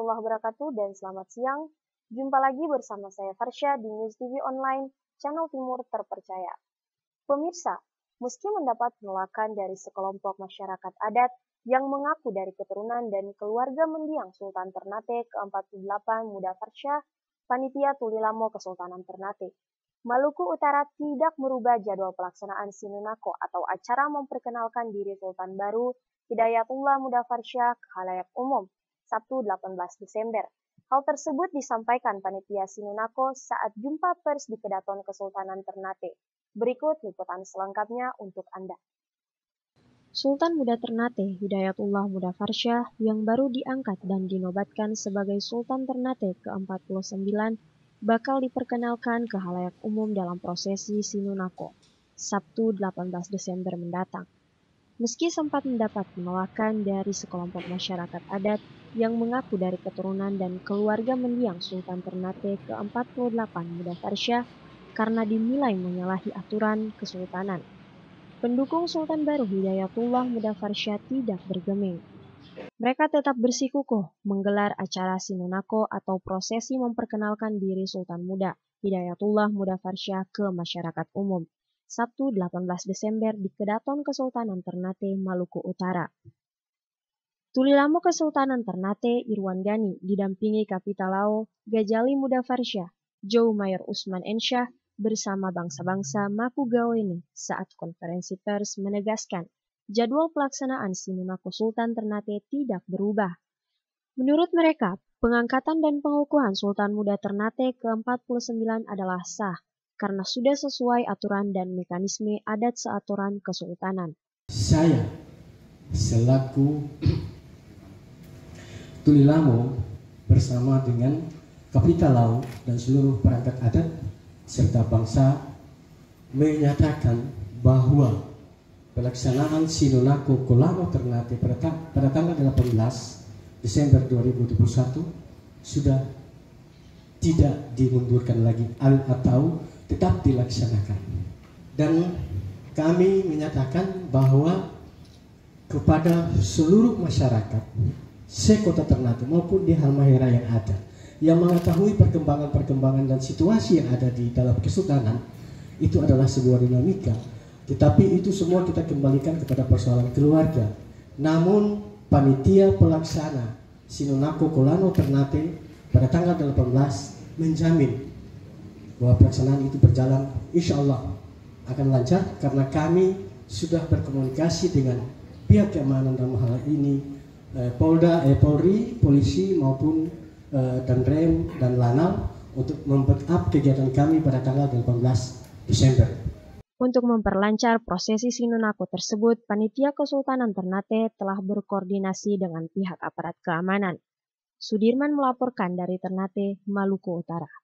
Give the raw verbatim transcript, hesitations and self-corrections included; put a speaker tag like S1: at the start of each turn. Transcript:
S1: warahmatullahi wabarakatuh dan selamat siang. Jumpa lagi bersama saya Farsha di News T V Online, channel Timur terpercaya. Pemirsa, meski mendapat penolakan dari sekelompok masyarakat adat yang mengaku dari keturunan dan keluarga mendiang Sultan Ternate ke empat puluh delapan Muda Farsha, Panitia Tuli Lamo Kesultanan Ternate, Maluku Utara tidak merubah jadwal pelaksanaan Sinunako atau acara memperkenalkan diri Sultan baru Hidayatullah Muda Farsha ke khalayak umum, Sabtu delapan belas Desember. Hal tersebut disampaikan Panitia Sinunako saat jumpa pers di Kedaton Kesultanan Ternate. Berikut liputan selengkapnya untuk Anda. Sultan Muda Ternate Hidayatullah Muda Farsha yang baru diangkat dan dinobatkan sebagai Sultan Ternate ke empat puluh sembilan bakal diperkenalkan ke khalayak umum dalam prosesi Sinunako, Sabtu delapan belas Desember mendatang. Meski sempat mendapat penolakan dari sekelompok masyarakat adat yang mengaku dari keturunan dan keluarga mendiang Sultan Ternate ke empat puluh delapan Muda Farsha karena dinilai menyalahi aturan kesultanan. Pendukung Sultan baru Hidayatullah Muda Farsha tidak bergeming. Mereka tetap bersikukuh menggelar acara Sinunako atau prosesi memperkenalkan diri Sultan Muda Hidayatullah Muda Farsha ke masyarakat umum, Sabtu delapan belas Desember di Kedaton Kesultanan Ternate, Maluku Utara. Tuli Lamo Kesultanan Ternate Irwan Gani didampingi Kapitalao Gajali Muda Farsha, Joe Mayor Usman Ensyah bersama bangsa-bangsa Maku Gawene saat konferensi pers menegaskan jadwal pelaksanaan Sinunako Sultan Ternate tidak berubah. Menurut mereka, pengangkatan dan pengukuhan Sultan Muda Ternate ke empat puluh sembilan adalah sah karena sudah sesuai aturan dan mekanisme adat seaturan kesultanan.
S2: Saya selaku Tuli Lamo bersama dengan Kapitalao dan seluruh perangkat adat serta bangsa menyatakan bahwa pelaksanaan Sinunako Kolamo Ternate pada, pada tanggal delapan belas Desember dua ribu dua puluh satu sudah tidak dimundurkan lagi atau tetap dilaksanakan. Dan kami menyatakan bahwa kepada seluruh masyarakat sekota Ternate maupun di Halmahera yang ada yang mengetahui perkembangan-perkembangan dan situasi yang ada di dalam kesultanan, itu adalah sebuah dinamika. Tetapi itu semua kita kembalikan kepada persoalan keluarga. Namun panitia pelaksana Sinunako Kolamo Ternate pada tanggal delapan belas menjamin bahwa pelaksanaan itu berjalan insya Allah akan lancar karena kami sudah berkomunikasi dengan pihak keamanan dalam hal ini eh, Polda, eh, Polri, polisi maupun eh, dan Rem dan Lanal untuk membackup kegiatan kami pada tanggal delapan belas Desember.
S1: Untuk memperlancar prosesi Sinunako tersebut, Panitia Kesultanan Ternate telah berkoordinasi dengan pihak aparat keamanan. Sudirman melaporkan dari Ternate, Maluku Utara.